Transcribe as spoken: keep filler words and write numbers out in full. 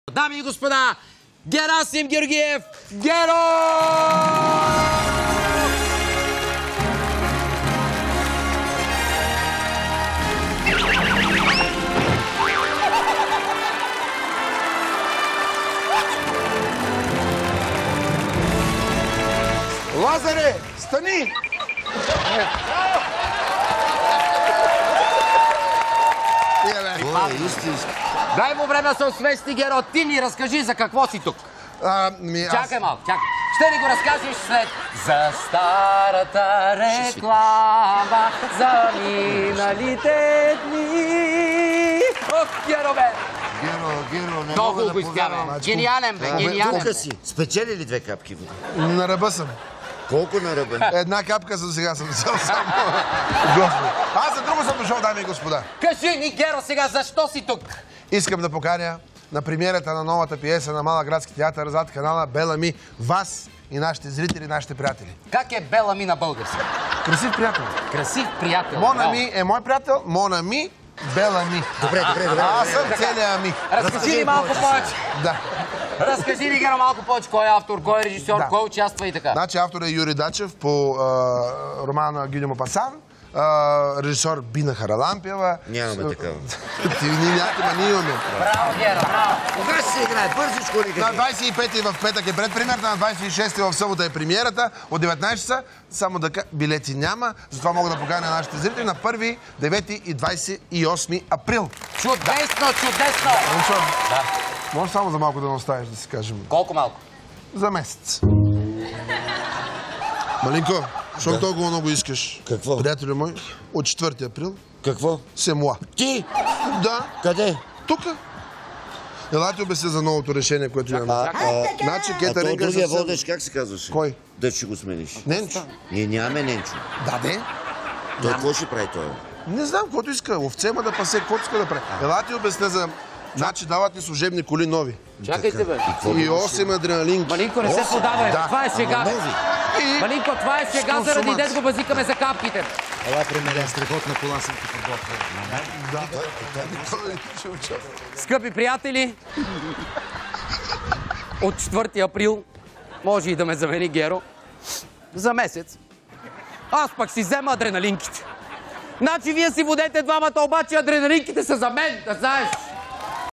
Дами и господа, Герасим Георгиев, Геро! Лазаре, стани! Дай му време да се освести, Геро. Ти ни разкажи за какво си тук. А, ми, аз... Чакай малко, чакай. Ще ни го разкажеш след... За старата реклама, за миналите дни. Ох, Геро, бе! Геро, Геро, не Много мога да го изпявам. повярвам. Гениален, бе, гениален. Тука си. Спечели ли две капки вода? На ръба съм. Колко на ръба? Една капка за сега съм взел само. Господи. Аз за друго съм дошъл, дами и господа. Кажи ни, Геро, сега защо си тук? Искам да поканя на премиерата на новата пиеса на Малък градски театър зад канала Бела Ми вас и нашите зрители, нашите приятели. Как е Бела Ми на български? Красив приятел. Красив приятел. Мона Ми е мой приятел, Мона Ми, Бела Ми. Добре, добре, добре. Аз съм целия Ми. Разкажи ни малко повече. Да. Разкажи ни, Геро, малко повече. Кой е автор, кой е режисьор, Да. кой участва и така. Значи автор е Юрий Дачев по а, романа на Гильо Мопасан. Uh, режисьор Бина Харалампиева. Нямаме такава. Ти ни някаква, ние имаме. Браво, Геро, браво. Кога ще се играе? Бързичко ли На кажи? двадесет и пети в петък е предпремиерата, на двадесет и шести в събота е премиерата. От деветнадесет часа, само да кажа, билети няма. Затова мога да поканя нашите зрители на първи, девети и двадесет и осми април. Чудесно, чудесно. Ранчо, Да. може само за малко да не оставиш, да си кажем. Колко малко? За месец. Малинко, защото Да. толкова много искаш? Какво? Приятелю мой, от четвърти април Какво? се муа. Ти? Да, Къде? тука. Ела ти обясня за новото решение, което имаме. А, а, Значи а то кетеринга другия съвсем- водещ как се казваше? Кой? Да ще го смениш. Ненчо. Ние нямаме Ненчо. Да, де. Той какво ще прави той? Не знам, каквото иска. Овце има да пасе, каквото иска да прави. Ела ти обясня за... Значи дават ни служебни коли нови. Чакайте, бе. И осем адреналинки. Малинко, не се подавай. Да. Това е шега. бе. И... Малинко, това е шега, Що заради сумат? дет го базикаме за капките. Ела при мен, страхотна кола съм ти подготвил. Скъпи приятели, от четвърти април може и да ме замени Геро за месец. Аз пък си взема адреналинките. Значи вие си водете двамата, обаче адреналинките са за мен, да знаеш.